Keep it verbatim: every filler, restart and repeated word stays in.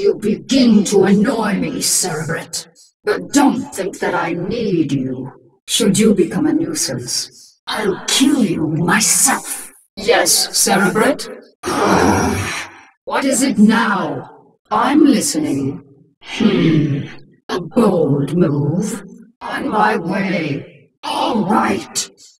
You begin to annoy me, Cerebrit. But don't think that I need you. Should you become a nuisance, I'll kill you myself. Yes, Cerebrit? What is it now? I'm listening. Hmm. A bold move. On my way. All right.